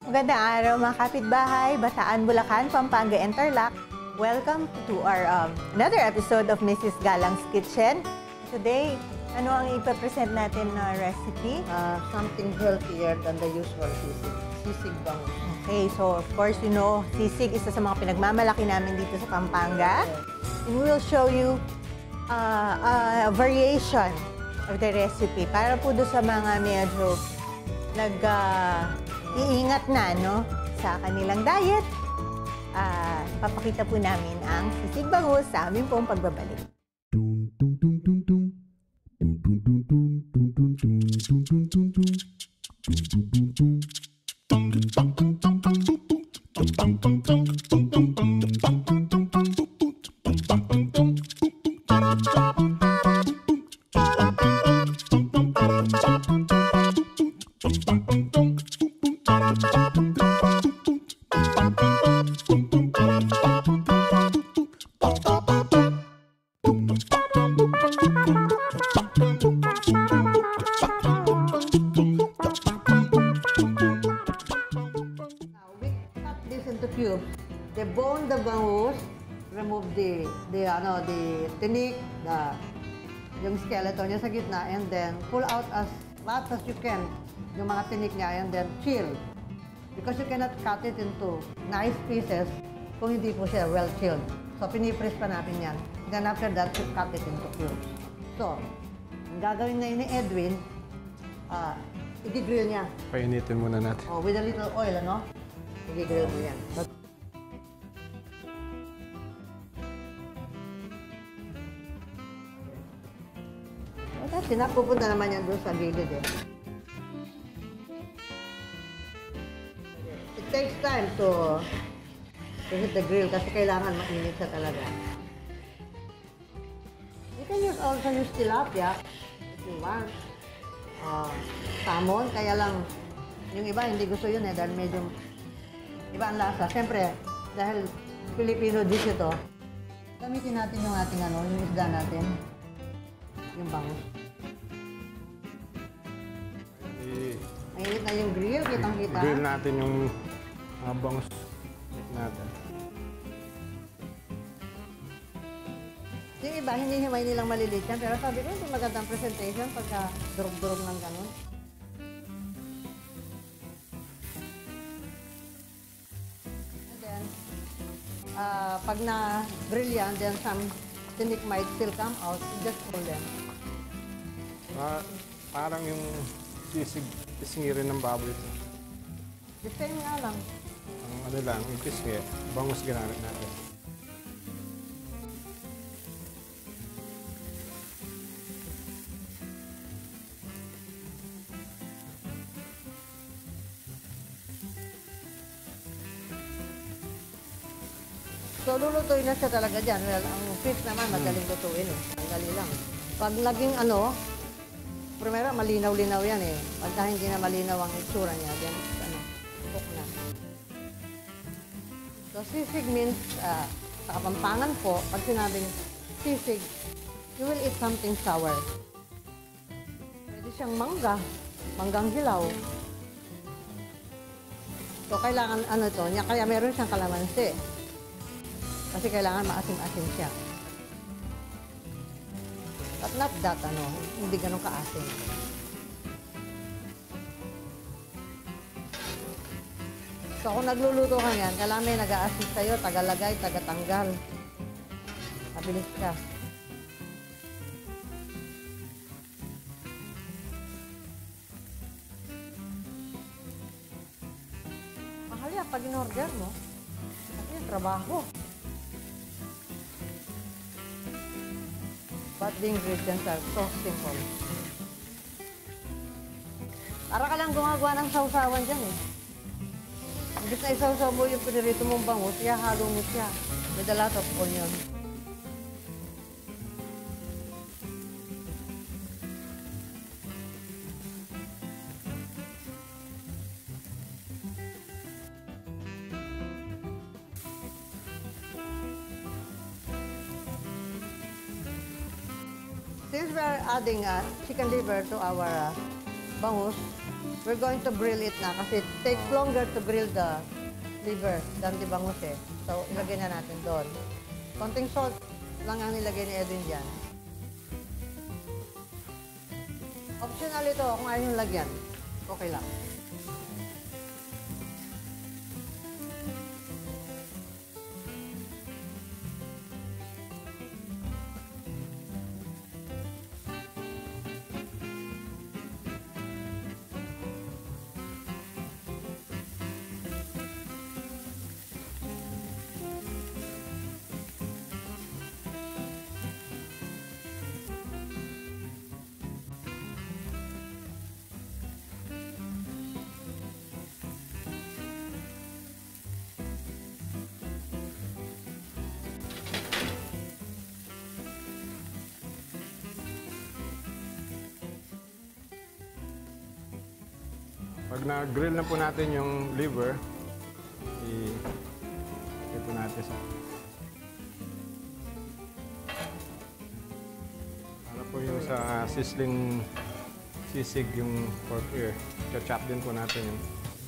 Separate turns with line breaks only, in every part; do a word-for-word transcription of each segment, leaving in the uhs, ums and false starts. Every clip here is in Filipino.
Magandang araw mga kapitbahay, Bataan, Bulacan, Pampanga, and Tarlac. Welcome to our um, another episode of Missus Galang's Kitchen. Today, ano ang ipapresent natin na recipe?
Uh, something healthier than the usual sisig. Sisig bangus.
Okay, so of course, you know, sisig isa sa mga pinagmamalaki namin dito sa Pampanga. And we will show you uh, a variation of the recipe para po doon sa mga medyo nag-iingat uh, na no, sa kanilang diet. Uh, papakita po namin ang sisig bangus sa aming pong pagbabalik.
Debone the bangus, remove the the ano the tinik, the yung skeleton niya sa gitna, and then pull out as much as you can yung mga tinik niya, and then chill, because you cannot cut it into nice pieces kung hindi po siya well chilled. So pinipress pa natin yan. Then after that, you cut it into cubes. So ang gagawin ngayon ni Edwin, uh, i-grill niya.
Painitin muna natin.
Oh, with a little oil, ano? I-grill mo yan. So, Sinapupunta naman yan doon sa gilid eh. It takes time to, to hit the grill kasi kailangan mainit siya talaga. You can use also use tilapia if you want. Uh, salmon, kaya lang yung iba hindi gusto yun eh dahil medyo iba ang lasa. Siyempre, dahil Filipino dish ito, gamitin natin yung ating ano, yung isda natin, yung bangus. Mainit na yung grill, kitang-kita.
Grill natin yung uh, bangus natin.
Yung iba, hindi himay nilang maliliit yan. Pero sabi ko, hindi magandang presentation pagka durog-durog ng ganun. And then, uh, pag na-grill yan, then some tinik might still come out. Just pull them.
Uh, parang yung sisig, pisngi rin ng baboy ito.
The same nga lang.
Ang ano lang, yung pisngi, bangus ginamit natin.
So, lulutuin na siya talaga dyan. Well, ang fish naman, madaling lutuin eh. Ang dali lang. Pag naging ano, primero, malinaw-linaw yan eh. Pagka hindi na malinaw ang itsura niya, then, ano, cook na. So, sisig means, uh, sa Kapampangan po, pag sinabing sisig, you will eat something sour. Pwede siyang mangga, manggang hilaw. So, kailangan, ano ito, niya, kaya meron siyang kalamansi. Kasi kailangan maasim-asim siya. But not that, ano, hindi ganun kaasim. So, kung nagluluto ka yan, kailangan may nag-a-assist sa'yo, tagalagay, tagatanggal. Mabilis ka. Mahal yan pag in-order mo. Kasi yung trabaho. But the ingredients are so simple. Para ka lang gumagawa ng sausawan dyan eh. Imbis na isawsaw mo yung pinirito mong bangus, ihahalo mo siya with a lot of onion. Since we are adding uh, chicken liver to our uh, bangus, we're going to grill it na kasi it takes longer to grill the liver than the bangus eh. So, ilagay na natin doon. Konting salt lang ang nilagay ni Edwin dyan. Optional ito kung ayaw yung lagyan. Okay lang.
Pag na-grill na po natin yung liver, i-i po natin sa... Para po yung sa sizzling sisig yung pork ear. Chop din po natin yung...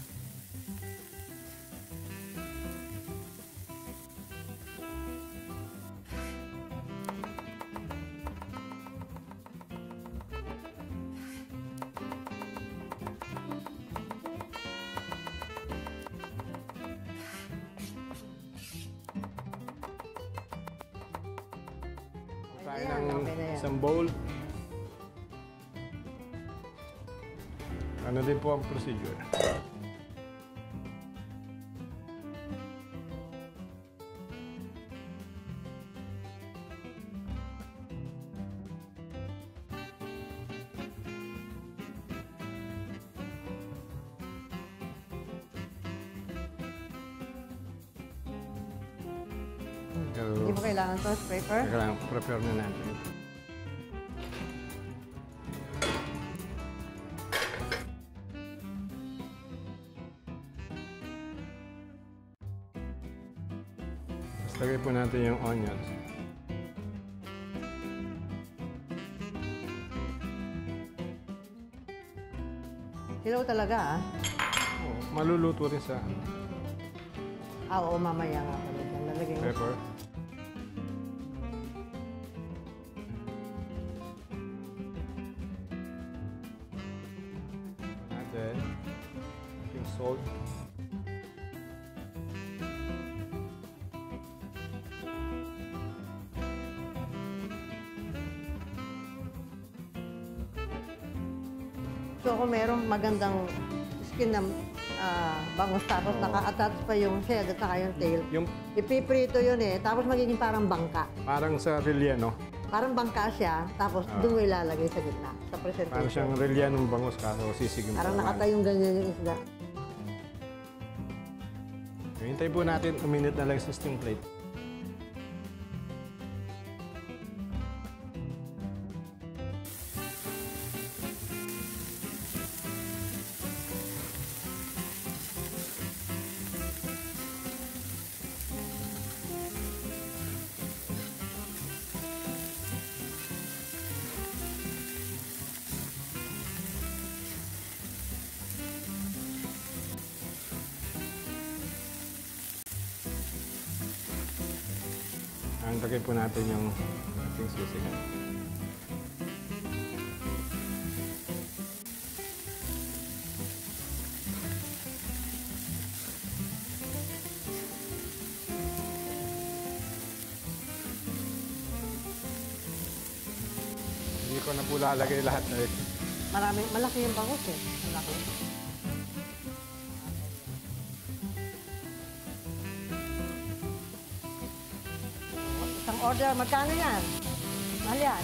tayo ng isang bowl. Ano din po ang procedure? Pero,
hindi mo kailangan to, paper?
Kailangan prepare na natin. Tapos lagay po natin yung onions.
Hilaw talaga ah.
Oh, maluluto rin sa
Ah, oo, mamaya nga pala dyan. Lalagay mo.
pepper. Natin yung salt.
So kung merong magandang skin na uh, bangus tapos
Oo.
naka-attach pa yung head at saka yung tail,
Yung
ipiprito yun eh. Tapos magiging parang bangka.
parang sa relya, no?
Parang bangka siya, tapos
Oo.
doon mo ilalagay sa gitna, sa
Parang
presentation.
siyang relya ng bangus kaso sisig yung
Parang
palaman.
nakatayong ganyan yung isda.
Hintay po natin a minute na lang sa steam plate. Ang lagay po natin yung ating sisig. Hindi ko na po lalagay lahat na ito.
Marami, malaki yung bangus eh. Malaki. Isang order, magkano yan? Mahal yan.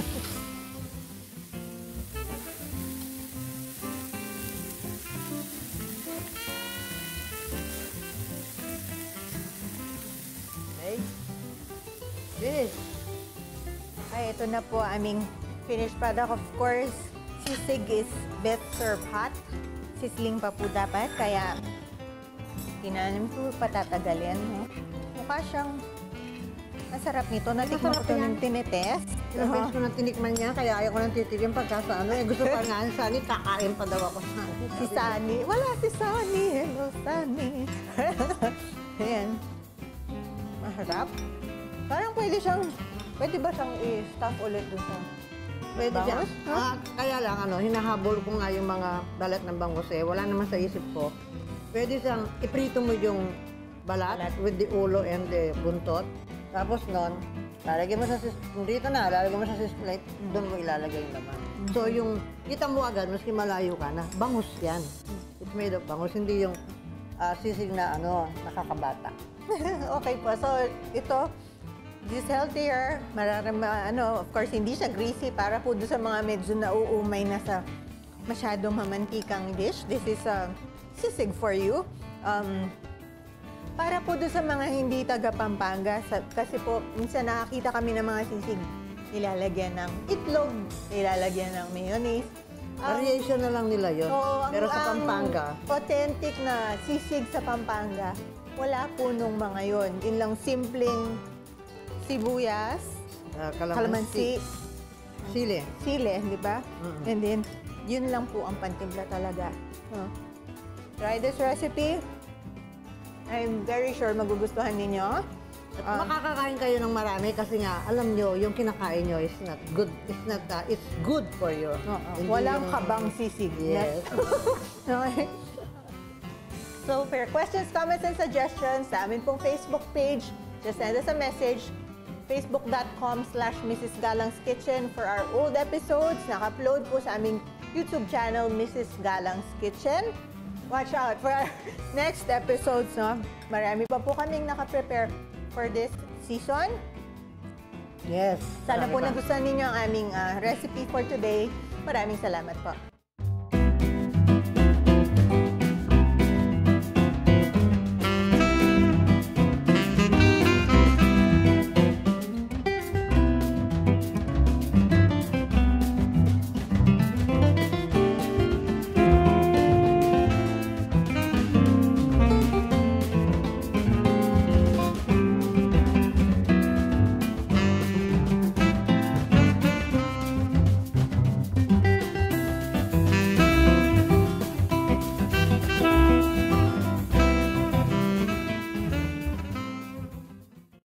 Okay. Finish.
Ay, ito na po aming finished product. Of course, sisig is best served hot. Sizzling pa po dapat, kaya hindi namin po patatagalin. No? Mukha siyang Masarap nito. Natikman ko
Masarap
ito
yan.
ng tinitest.
Ilang beses ko nang tinikman niya, kaya ayaw ko nang titigyan pagka sa ano. Eh, gusto pa nga ni Sunny, kakain pa daw ako sa
Si Sunny. Wala si Sunny. Hello, Sunny. Ayan. Maharap. Parang pwede siyang, pwede ba siyang i-stuff ulit doon sa
Pwede siya.
bangus? Huh?
Ah, kaya lang, ano, hinahabol ko nga yung mga balat ng bangus eh. Wala naman sa isip ko. Pwede siyang iprito mo yung balat,
Balat.
with the ulo and the buntot. Tapos nun, lalagay mo sa sis kung dito na, lalagay mo sa sis plate, doon mo ilalagay yung laman. So yung, kita mo agad, maski malayo ka na, bangus yan. It's made of bangus, hindi yung ah, sisig na ano, nakakabata.
Okay po. So, ito, this is healthier. Mararama, ano, of course, hindi siya greasy para po doon sa mga medyo nauumay na sa masyadong mamantikang dish. This is a sisig for you. Um, para po doon sa mga hindi taga Pampanga, sa, kasi po, minsan nakakita kami ng mga sisig. Nilalagyan ng itlog, nilalagyan ng mayonnaise. Um,
Variation na lang nila yun.
So, ang,
Pero sa
ang
Pampanga,
authentic na sisig sa Pampanga, wala po nung mga yun. Yun lang simpleng sibuyas,
ah,
kalamansi,
sili.
sile, di ba?
Mm-mm.
And then, yun lang po ang pantimpla talaga. Huh. Try this recipe. I'm very sure magugustuhan ninyo.
At
Um,
makakakain kayo ng marami kasi nga, alam nyo, yung kinakain nyo is not good. It's not, uh, it's good for you.
Oo.
Hindi
Walang
yung-
kabang sisig.
Yes.
Okay. So, for your questions, comments, and suggestions, sa amin pong Facebook page, just send us a message, facebook.com slash Missus Galang's Kitchen for our old episodes. Naka-upload po sa aming YouTube channel, Missus Galang's Kitchen. Watch out for our next episodes, no? Marami pa po kaming naka-prepare for this season.
Yes.
Sana
marami
po
pa.
nagustuhan ninyo ang aming ah, recipe for today. Maraming salamat po.